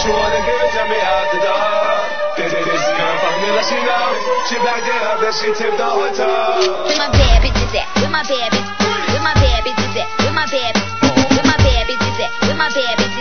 you wanna give it to me out the door. This girl fuck me like she knows. She backed it up and she tipped the hotel. Where my bad bitches at? Where my bad bitches? Where my bad bitches at? Where my bad bitches? Where my bad bitches at? Where my bad bitches?